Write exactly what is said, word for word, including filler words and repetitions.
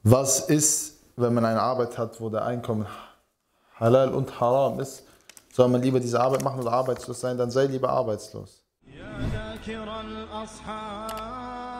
Was ist, wenn man eine Arbeit hat, wo der Einkommen halal und haram ist? Soll man lieber diese Arbeit machen oder arbeitslos sein? Dann sei lieber arbeitslos.